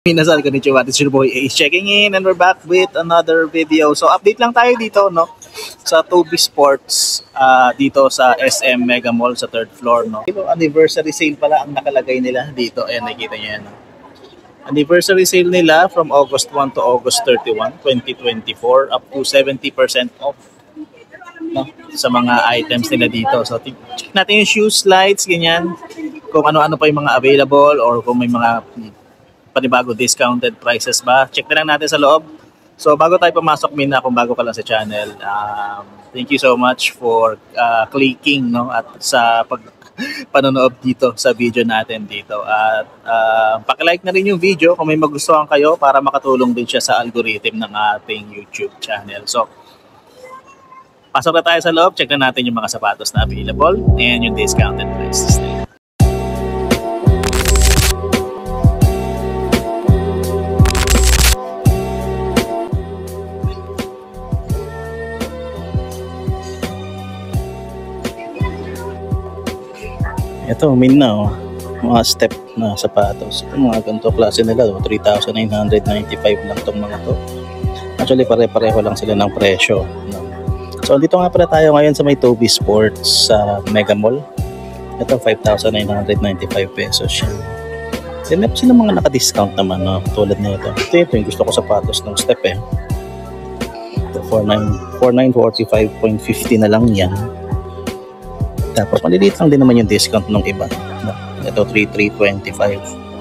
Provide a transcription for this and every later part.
Minasal, konnichiwa, this is your boy Ace checking in and we're back with another video. So update lang tayo dito, no? Sa Toby Sports, dito sa SM Mega Mall sa 3rd floor, no? Anniversary sale pala ang nakalagay nila dito. Ayan, nakikita nyo yan, no? Anniversary sale nila from August 1 to August 31, 2024 up to 70% off, no? Sa mga items nila dito. So check natin yung shoes, slides, ganyan. Kung ano-ano pa yung mga available or kung may mga panibago discounted prices ba. Check na lang natin sa loob. So bago tayo pumasok, Mina, kung bago ka lang sa channel, thank you so much for clicking, no, at sa panonood dito sa video natin dito. At paki-like na rin yung video kung may magustuhan kayo para makatulong din siya sa algorithm ng ating YouTube channel. So pasok na tayo sa loob, check na natin yung mga sapatos na available and yung discounted prices nila. Ito, Mina, oh. Mga step na sapatos. Ito, mga ganito klase nila, oh. 3,995 lang itong mga to. Actually, pare-pareho lang sila ng presyo, no? So, dito nga pala tayo ngayon sa may Toby Sports sa Mega Mall. Ito, 5,995 pesos siya. Then, meron silang mga naka-discount naman, no? Tulad na ito. Ito yung gusto ko sapatos ng step, eh. Ito, 4,945.50 na lang yan. Tapos maliliit lang din naman yung discount ng iba. Ito 3,325.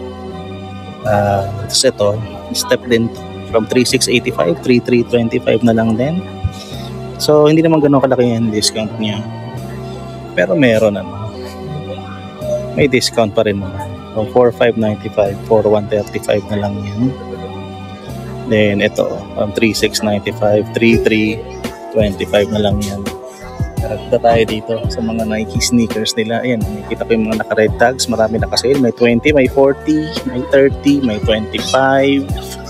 Tapos ito, step din from 3,685, 3,325 na lang din. So hindi naman ganoon kalaki yung discount niya. Pero meron ano. May discount pa rin naman. From 4,595, 4,135 na lang yan. Then ito, from 3,695, 3,325 na lang yan. Karagda tayo dito sa mga Nike sneakers nila. Ayan, nakikita ko yung mga naka-red tags. Marami naka-sale. May 20, may 40, may 30, may 25.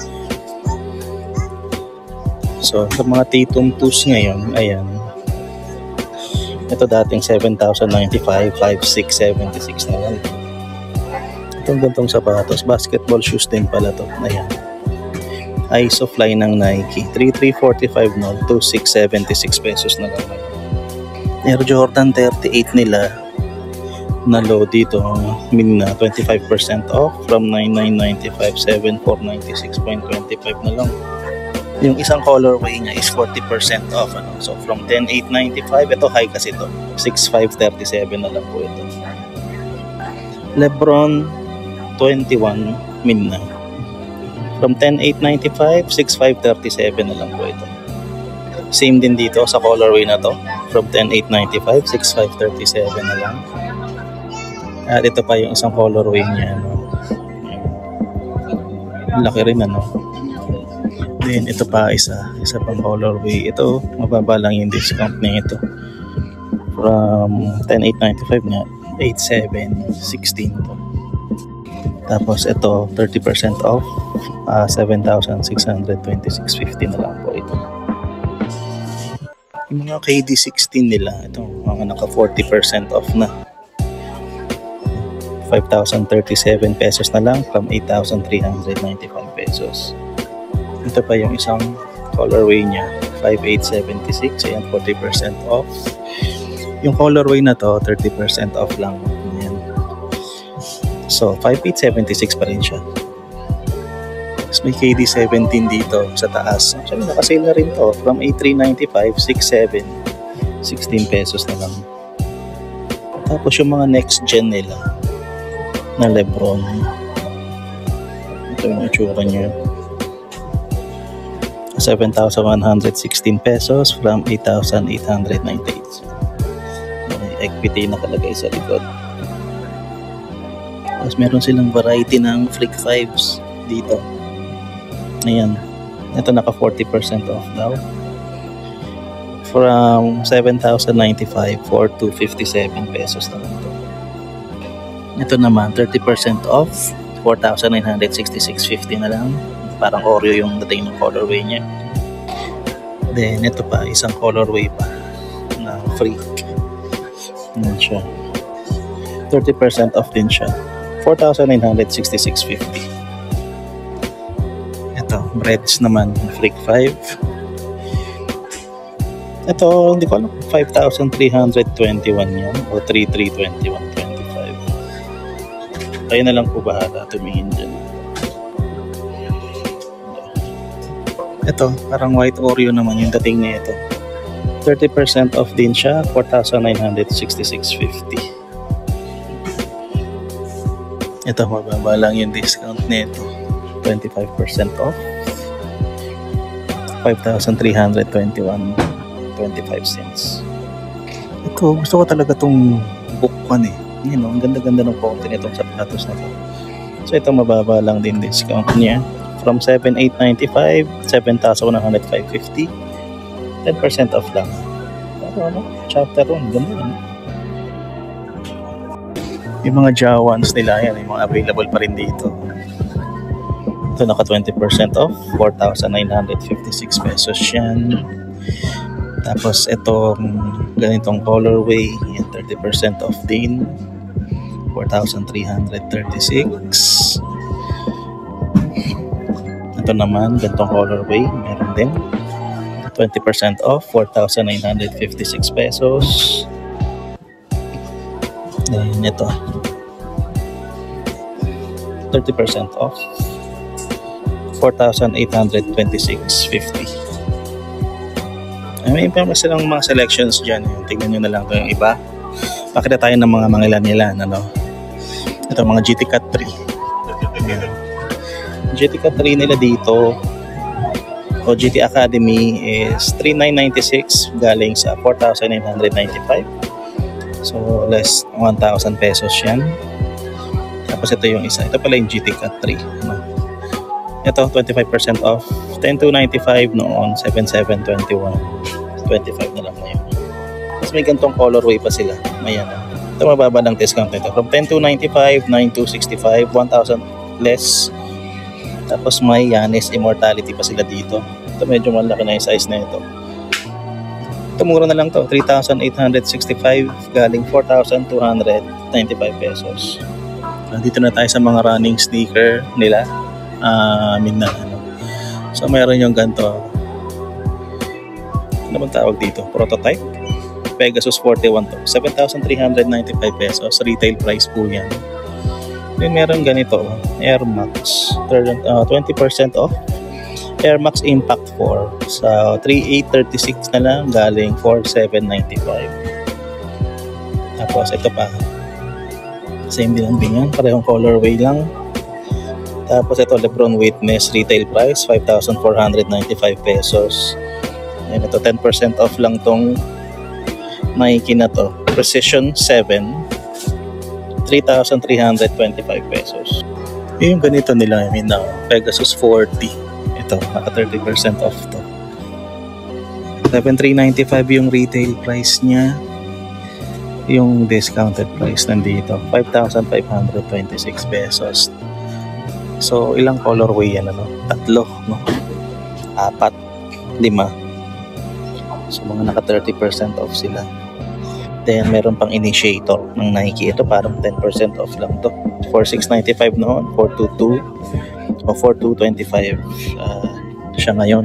So, sa mga Tatum 2s ngayon, ayan. Ito dating 7,095, 5,676 na lang. Itong gantong sapatos. Basketball shoes din pala to. Ayan. Isofly ng Nike. 3,345 no, 2,676 pesos na lang. Air Jordan 38 nila na low dito, Mina, 25% off from 9,995, 7,496.25 na lang. Yung isang colorway niya is 40% off, ano? So from 10,895, ito high kasi ito, 6,537 na lang po ito. Lebron 21 Mina, from 10,895, 6,537 na lang po ito. Same din dito sa colorway na to, from 10,895, 6,537 na lang. At ito pa yung isang colorway niya, no? Laki rin, ano? Then ito pa isa pang colorway. Ito, mababa lang yung discount niya ito. From 10,895 niya, 8,716 to. Tapos ito, 30% off, 7,626.50 na lang po ito. Yung mga KD16 nila, ito, mga naka 40% off na. 5,037 pesos na lang from 8,395 pesos. Ito pa yung isang colorway niya, 5,876, ayan, 40% off. Yung colorway na to, 30% off lang. Ayan. So, 5,876 pa rin siya. Tapos may KD17 dito sa taas. Actually, nakasale na rin to. From 8,395, 6,716 pesos na lang. Tapos yung mga next gen nila na Lebron. Ito yung itsura niya. 7,116 pesos from 8,898. May equity nakalagay sa likod. Tapos meron silang variety ng Flick 5s dito. Ayan, ito naka 40% off daw. From 7,095 for 257 pesos na lang ito. Ito naman, 30% off, 4,966.50 na lang. Parang Oreo yung dating ng colorway niya. Then, ito pa, isang colorway pa na Freak. Ayan siya. 30% off din siya. 4,966.50. Reds naman, Freak 5. Ito, hindi ko alam, 5,321 yan o 3,321.25. Kayo na lang po bahala tumingin dyan. Ito, parang white Oreo naman yung dating na ito. 30% off din siya, 4,966.50. Ito, mababa lang yung discount nito. 25% off. 5,321.25 cents. Ito, gusto ko talaga itong bookwan eh. Yun, ang ganda-ganda ng konti nitong sapatos na to. So ito, mababa lang din discount niya. From 7,895, 7,105.50. 10% off lang. Pero chapter 1, ganda yun. Yung mga Jawans nila yan, yung mga available pa rin dito. Ito naka 20% off, 4,956 pesos yan. Tapos itong ganitong colorway, 30% off din, 4,336. Ito naman, ganitong colorway, meron din 20% off, 4,956 pesos. Then ito, 30% off, 4,826.50. May pa silang mga selections dyan. Tingnan nyo na lang ito yung iba. Pakita tayo ng mga mangilan-ilan. Ito mga GT Cut 3. GT Cut 3 nila dito o GT Academy is 3,996 galing sa 4,995. So less 1,000 pesos yan. Tapos ito yung isa. Ito pala yung GT Cut 3. Ito 25% off. 10,295 noon, 7,721. 25 na lang ngayon. Tapos may gantong colorway pa sila. Ayan. Ito mababa ng discount nito. From 10,295, 9,265, 1,000 less. Tapos may Yanis Immortality pa sila dito. Ito medyo malaki na yung size na ito. Ito mura na lang to, 3,865 galing 4,295 pesos. Dito na tayo sa mga running sneaker nila. So mayroon yung ganito. Ano bang tawag dito? Prototype. Pegasus 41 to. 7,395 pesos. Retail price po yan. Then meron ganito, Air Max, 20% off. Air Max Impact 4 sa 3,836 na lang galing 4,795. Tapos ito pa, same din ang binyan, parehong colorway lang. Tapos ito Lebron Witness, retail price 5,495 pesos. Ayan, ito 10% off lang tong Nike na to, Precision 7, 3,325 pesos. Yung ganito nila, Pegasus 40. Ito, naka 30% off to. 7,395 yung retail price niya. Yung discounted price nandito, 5,526 pesos. So, ilang colorway yan, Tatlo, 4, 5. So, mga naka 30% off sila. Then, meron pang initiator ng Nike. Ito parang 10% off lang to. 4,695 noon, 4,22 o 4,225 siya ngayon.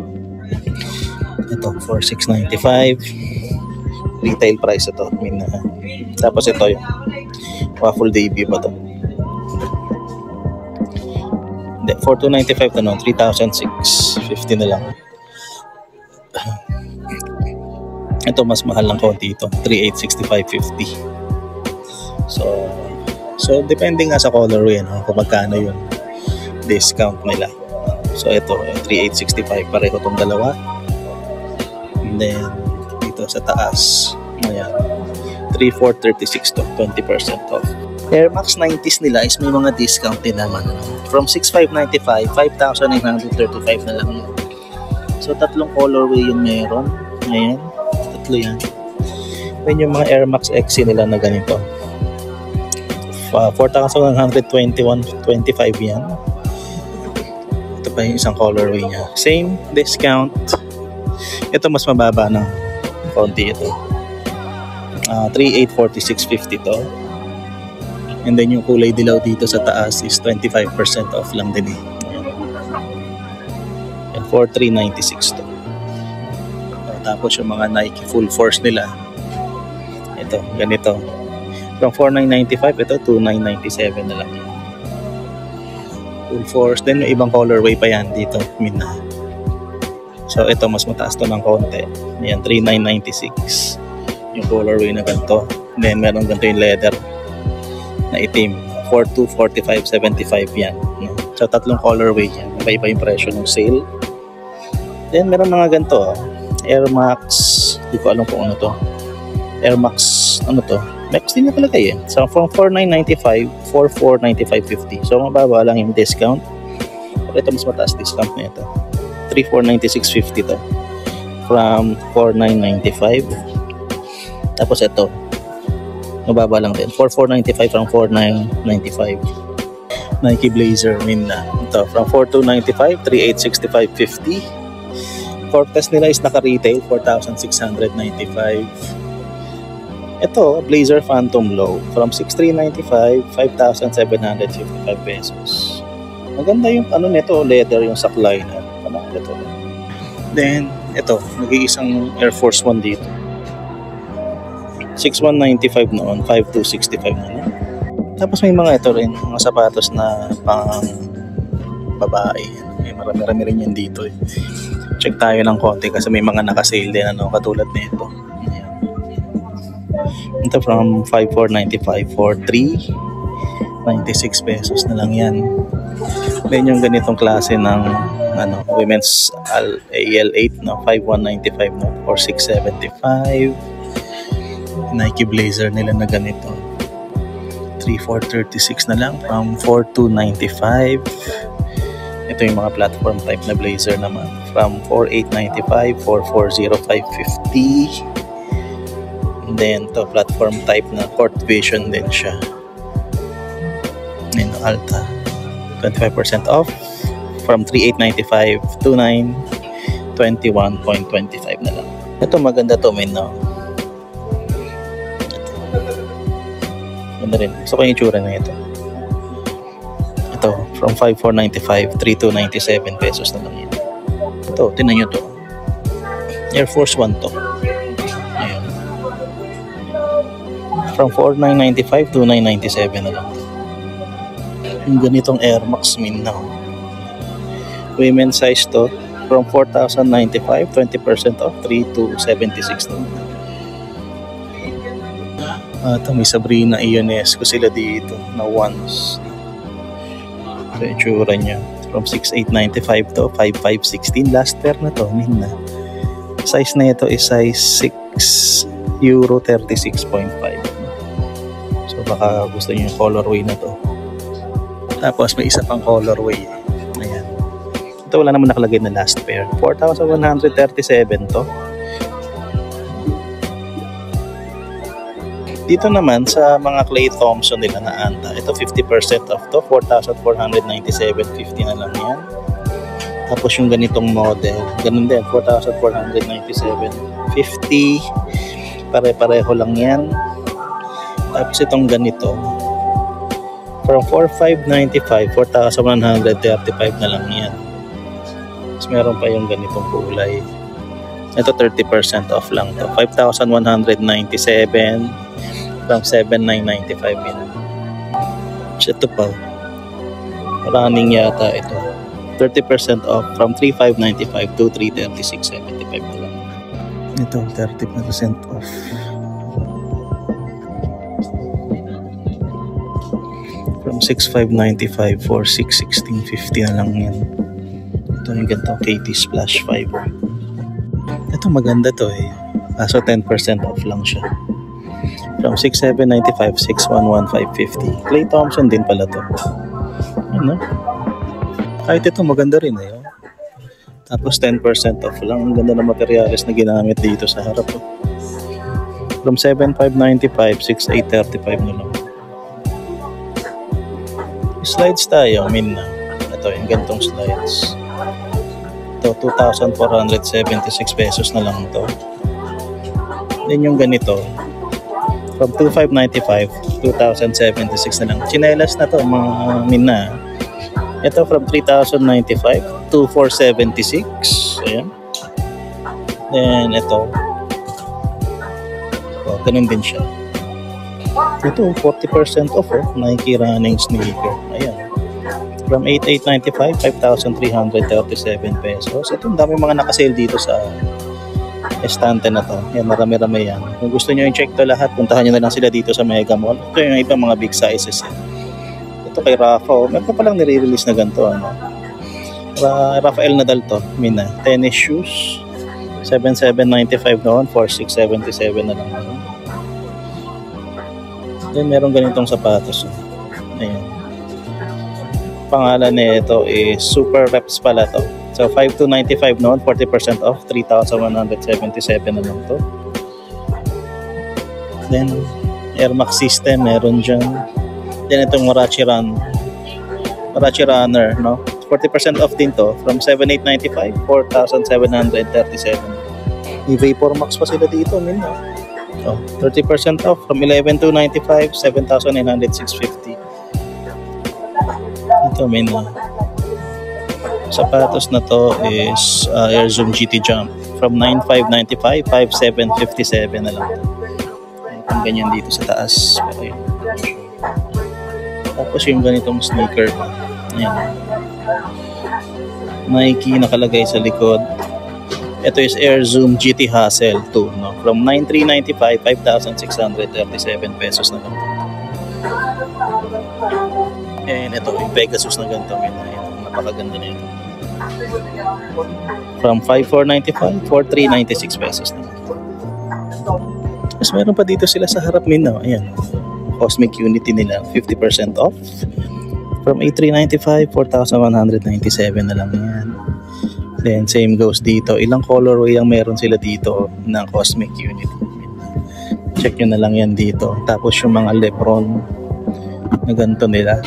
Ito, 4,695 retail price ito. Tapos ito yung waffle debut ba to? Hindi, 4,295 na noon, 3,650 na lang. Ito mas mahal ng konti ito, 3,865.50. So depende nga sa colorway, kung magkano yung discount nila. So ito, 3,865 pareho tong dalawa. And then dito sa taas, ayan, 3,436 to, 20% off. Air Max 90s nila is may mga discount din naman. From 6,595, 5,935 na lang yun. So tatlong colorway yung meron. Ayan, tatlo yan. Then yung mga Air Max XC nila na ganito, 4,121.25 yan. Ito pa yung isang colorway niya. Same discount. Ito mas mababa ng konti ito. 3,846.50 to. And then yung kulay dilaw dito sa taas is 25% off lang din eh. And 4,396 to. Tapos yung mga Nike full force nila, ito, ganito. From 4,995, ito 2,997 na lang. Full force. Then may ibang colorway pa yan dito, Mina. So ito, mas mataas to ng konti. Ayan, 3,996 yung colorway na ganito. Then meron ganito yung leather na itim. 42, 45, 75 yan. So tatlong colorway yan. Iba-iba yung presyo ng sale. Then meron mga ganito, Air Max, hindi ko alam kung ano to. Air Max, ano to? Max din na talaga eh. So from 4,995, 4,495.50. So mababa lang yung discount. Pero ito mas mataas discount na ito. 3,496.50 to. From 4,995. Tapos ito, mababa lang din. 4,495 from 4,995. Nike Blazer Mina. Ito, from 4,295, 3,865.50. Cortez nila is naka-retail, 4,695. Ito, Blazer Phantom Low. From 6,395, 5,755 pesos. Maganda yung ano nito, leather yung saklay na. Panalo to. Then, ito, nag-iisang Air Force One dito. 6,195 noon, 5,265 na. Tapos may mga ito rin, mga sapatos na pang babae. May marami-rami rin yan dito eh. Check tayo ng konti kasi may mga nakasale din ano, katulad nito. Ayan. Ito from 5,495, 4,396 pesos na lang yan. Then yung ganitong klase ng ano, women's AL8 no, 5,195 no, or 675. Nike Blazer nila na ganito. 3,436 na lang from 4,295. Ito yung mga platform type na blazer naman. From 4,895, 4,405.50. And then to platform type na Court Vision din siya. And Alta, 25% off. From 3,895 to 921.25 na lang. Ito maganda to, men, no? Ganda rin. Gusto ko yung itsura na ito. Ito, from 5,495, 3,297 pesos na lang yan. Ito, tinan nyo to. Air Force One to. Ayan. From 4,995 to 997 na lang. Yung ganitong Air Max Min now. Women's size to. From 4,095, 20% off, 3,276 na lang. Ito, may Sabrina Ionesco sila dito na ones. Ito yung tsura niya. From 6,895 to 5,516. Last pair na to, min na. Size na ito is size 6 euro 36.5. So baka gusto niyo yung colorway na to. Tapos may isa pang colorway. Ayan. Ito wala naman nakalagay na last pair. 4,137 to. Dito naman sa mga Clay Thompson nila na anta, ito 50% off to, 4,497.50 na lang yan. Tapos yung ganitong model, ganun din, 4,497.50. Pare-pareho lang yan. Tapos itong ganito, from 4,595, 4,135 na lang yan. Tapos meron pa yung ganitong kulay. Ito 30% off lang to, 5,197 from 7,995 yun. Ito pa, running yata ito, 30% off from 3,595 to 3,3675 na lang. Ito 30% off. From 6,595 for 6,1650 na lang yan. Ito yung ganito, KT Splash Fiber. Ito maganda to eh, kaso 10% off lang siya. From 6,795, 6,115.50. Clay Thompson din pala to. Ano? Kahit ito maganda rin eh. Tapos 10% off lang. Ang ganda ng materials na ginamit dito sa harap. From 7,595, 6,835 na lang. Slides tayo, min na. Ito yung gantong slides. Ito 2,476 pesos na lang to. Then yung ganito, from 2,595, 2,076 na lang. Chinelas na to, mga min na. Ito from 3,095 to 476. Ayan. Then ito. Oh, ganun din siya. Ito, 40% off oh. Nike running sneaker. Ayan. From 8,895, 5,337 pesos. Ito, ang dami mga nakasale dito sa estante na to. Yan, marami-rami yan. Kung gusto nyo i-check to lahat, puntahan nyo na lang sila dito sa Mega Mall. Ito yung ibang mga big sizes. Ito kay Rafa. Oh. Meron pa palang nire-release na ganito. Ano? Rafael Nadal to. Mina. Tennis shoes. 7,795 noon. 4,677 na lang. Then meron ganitong sapatos. Oh. Ayan. Pangalan nito is Super Reps pala to. So 5,295 noon, 40% off, 3,177 na lang to. Then Air Max System meron dyan. Then itong Warachi Runner, no? 40% off din to from 7,895, 4,737. May Vapor Max pa sila dito, min. Oh, 30% off from 11,295, 7,906.50. Ito min. Sapatos na to is Air Zoom GT Jump from 9,595, 5,757 na lang. Ang ganyan dito sa taas. Okay. Tapos yung ganitong sneaker pa. Ayan. Nike nakalagay sa likod. Ito is Air Zoom GT Hustle 2. No? From 9,395, 5,637 pesos na lang. And ito yung Pegasus na ganito. Napakaganda na ito. From 5,495, 4,396 pesos na. Mas meron pa dito sila sa harap min. No? Ayan. Cosmic Unity nila. 50% off. From 8,395, 4,197 na lang yan. Then same goes dito. Ilang colorway ang meron sila dito ng Cosmic Unity. Check nyo na lang yan dito. Tapos yung mga Lebron na ganito nila.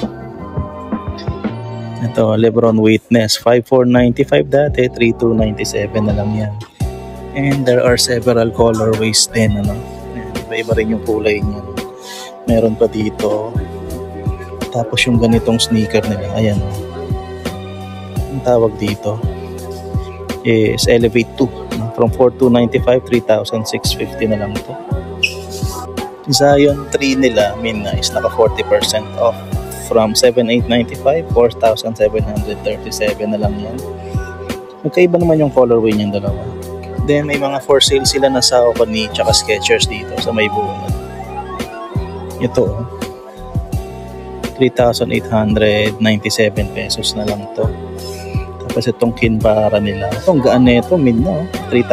Ito, Lebron Witness, 5,495 dati, 3,297 na lang yan. And there are several colorways din, ano. Iba-iba rin yung kulay niya. Meron pa dito. Tapos yung ganitong sneaker nila, ayan. Ang tawag dito is Elevate 2. From 4,295, 3,650 na lang to. Zion 3 nila, is naka 40% off. From 7,895, 4,737 na lang yan. Magkaiba naman yung colorway niyang dalawa. Then may mga for sale sila na sa Saucony tsaka Skechers dito sa may buungan. Ito 3,897 pesos na lang to. Tapos itong Kinvara nila. Itong gaan na ito, min na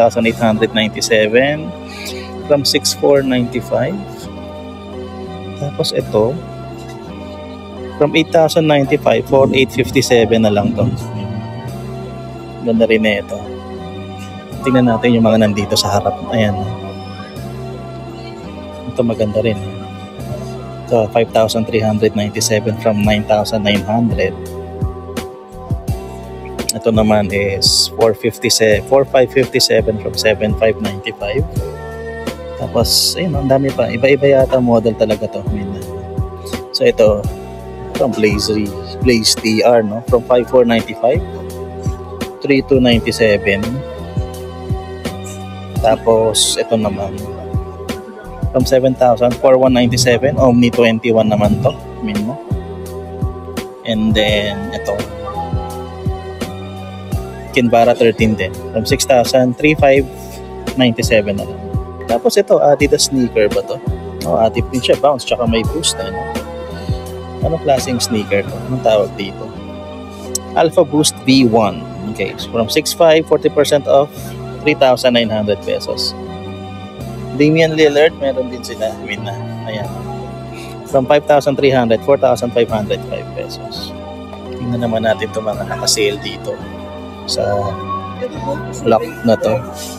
3,897 from 6,495. Tapos ito from 8,095, 4,857 na lang to. Ganda rin na ito. Tingnan natin yung mga nandito sa harap. Ayan. Ito maganda rin. Ito 5,397 from 9,900. Ito naman is 4,557 from 7,595. Tapos, ayun, ang dami pa. Iba-iba yata model talaga to. So ito, from Blaze TR, no? From 5,495, 3,297. Tapos ito naman from 7,000, 4,197. Omni 21 naman to, minmo. And then ito Kinvara 13 din from 6,000, 3,597 na lang. Tapos ito Adidas sneaker ba to? Adip din siya, bounce tsaka may boost na, no? Anong klaseng sneaker to? Anong tawag dito? Alpha Boost V1. Okay, so from 6,500, 40% off, 3,900 pesos. Damian Lillard, meron din sila. Ayan. From 5,300, 4,505 pesos. Tingnan naman natin itong mga nakasale dito sa lock na to.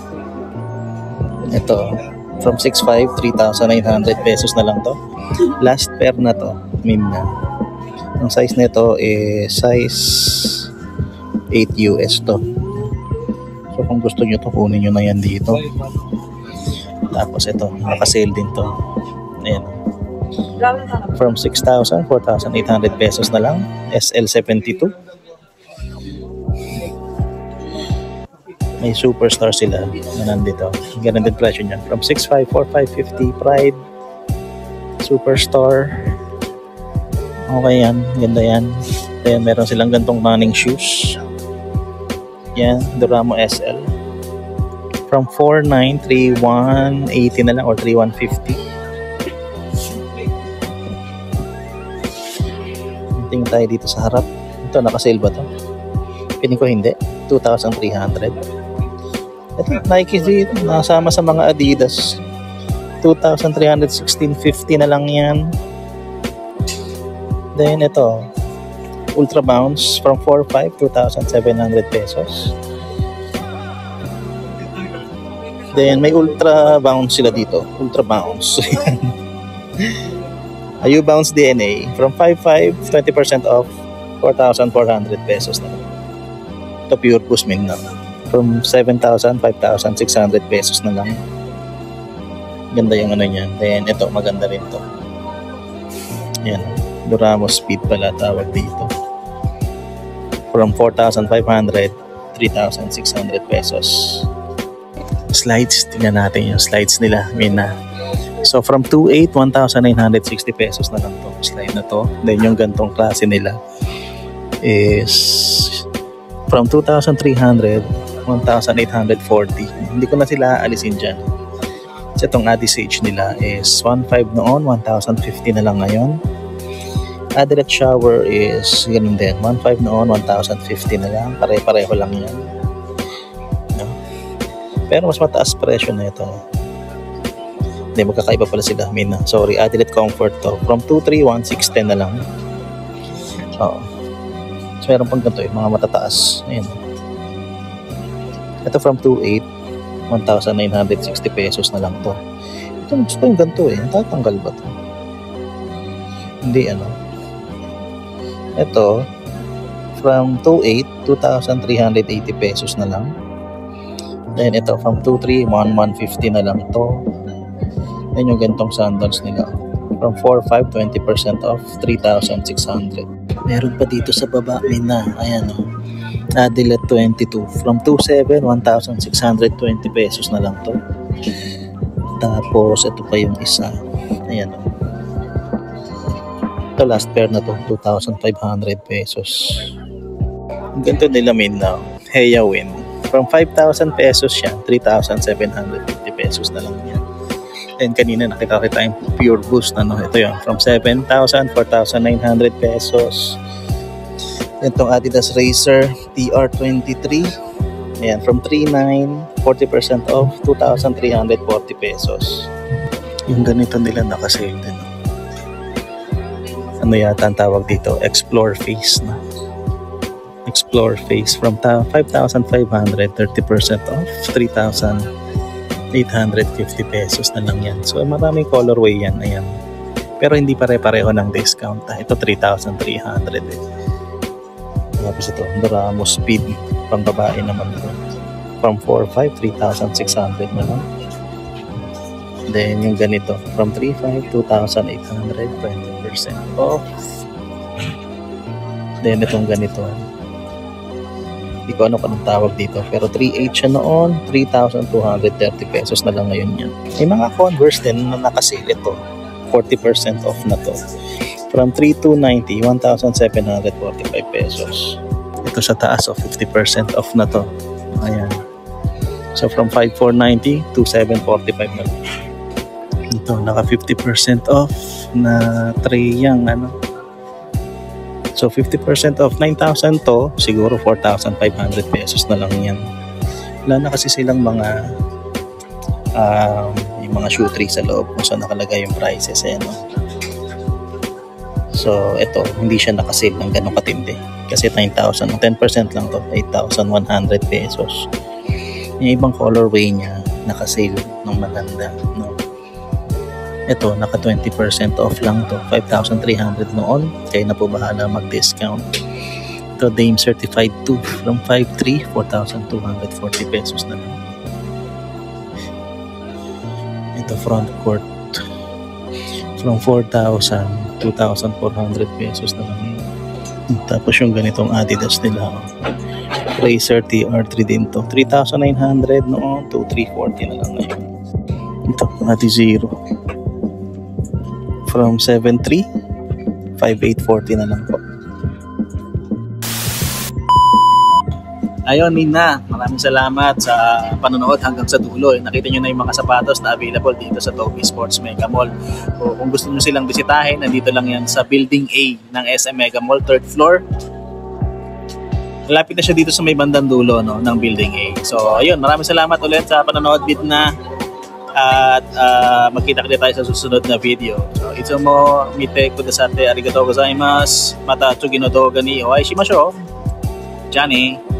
Ito, from 6,500, 3,900 pesos na lang to. Last pair na to, ang size nito is size 8 US to. So kung gusto nyo to, kunin nyo na yan dito. Tapos ito, nakasale din to. Ayan. From 6,000, 4,800 pesos na lang. SL72. May Superstar sila na nandito. Ganun din presyo niya. From 6.5, 4.550 Pride, Superstar. Okay yan. Ganda yan. Then meron silang gantong running shoes. Yan. Duramo SL. From 4.9, 3.180 na lang or 3.150. Tingin tayo dito sa harap. Ito, naka-sale ba to? Piling ko hindi. 2,300. Ito, Nike Z, nasama sa mga Adidas. 2,316.50 na lang yan. Then ito, Ultra Bounce from 4.5, 2,700 pesos. Then may Ultra Bounce sila dito. Ultra Bounce. Ayu Bounce DNA from 5.5, 20% off, 4,400 pesos na lang. Ito Pure Boost Min na. From 7,000, 5,600 pesos na lang. Ganda yung ano niyan. Then ito, maganda rin to. Yan. Duramo Speed pala tawag dito. From 4,500, 3,600 pesos. Slides, tingnan natin yung slides nila. Mina. So from 2.8, 1,960 pesos na lang to. Slide na to. Then yung gantong klase nila is from 2,300, 1,840. Hindi ko na sila alisin dyan. So itong Adisage nila is 1.5 noon, 1,050 na lang ngayon. Adelaide Shower is ganun din. 1.5 noon, 1,050 na lang. Pare-pareho lang yan. No? Pero mas mataas presyo na ito. Hindi, magkakaiba pala sila. Mina. Sorry, Adelaide Comfort to. From 2.3, 1,610 na lang. Oo. So meron pang ganito yung mga matataas. Ayan. Ito from 2.8, 1,960 pesos na lang to. Ito, gusto ko yung ganito eh. Tatanggal ba to? Hindi ano. Ito, from 2.8, 2,380 pesos na lang. Then ito, from 2.3, 1,150 na lang to. Then yung gantong sandals nila. From 4.5, 20% off, 3,600. Meron pa dito sa baba, Mina. Ayan o. Adelaide 22. From 2.7, 1,620 pesos na lang to. Tapos, ito pa yung isa. Ayan o. Ito last pair na to, 2,500 pesos. Ang ganito nila, Mina. Heya Win. From 5,000 pesos siya, 3,750 pesos na lang yan. And kanina nakita kita yung Pure Boost. Ano? Ito yun. From 7,000, 4,900 pesos. Itong Adidas Racer TR23. Ayan, from 3,900, 40% off, 2,340 pesos. Yung ganito nila nakasale din. Ano yata ang tawag dito? Explore Face na. Explore Face from 5,500, 30% off, 3,850 pesos na lang yan. So maraming colorway yan. Ayan. Pero hindi pare-pareho ng discount. Ito 3,300 eh. Tapos ito, Duramo Speed, pang babae naman ito. From 4.5, 3,600 na lang. Then yung ganito, from 3.5, 2,800, 20% off. Then itong ganito, hindi ko ano pa ng tawag dito, pero 3.8 siya noon, 3,230 pesos na lang ngayon yan. May mga Converse din na nakasale ito, 40% off na to. From 3,290, 1,745 pesos. Ito sa taas, so 50% off na to. Ayan. So from 5,490 to 745 na lang. Ito, naka 50% off na tray yung ano. So 50% off, 9,000 to, siguro 4,500 pesos na lang yan. Wala na kasi silang mga yung mga shoe tray sa loob kung saan nakalagay yung prices. Ayan, no? So, ito, hindi siya nakasale ng ganong katindi. Kasi 9,000, 10% lang to, 8,100 pesos. Yung ibang colorway niya, nakasale ng maganda. No? Ito, naka 20% off lang to, 5,300 noon. Kaya na po bahala mag-discount. Ito, Dame Certified 2, from 5,300, 4,240 pesos na lang. Ito, Front Court, from 4,000, 2,400 pesos na lang yun. Tapos yung ganitong Adidas nila, Racer TR3 din to. 3,900 noon to 340 na lang ngayon. Ito, Nati Zero. From 7,300, 5,840 na lang po. Ayun, Nina, maraming salamat sa panonood hanggang sa dulo. Nakita nyo na yung mga sapatos na available dito sa Toby Sports Mega Mall. So, kung gusto nyo silang bisitahin, nandito lang yan sa Building A ng SM Mega Mall, 3rd floor. Malapit na siya dito sa may bandang dulo, no, ng Building A. So, ayun, maraming salamat ulit sa panonood, Bitna. At magkita-kita tayo sa susunod na video. So, itsumo mite kudasate arigatou gozaimasu. Mata tsugi no douga ni o aishimashou. Johnny.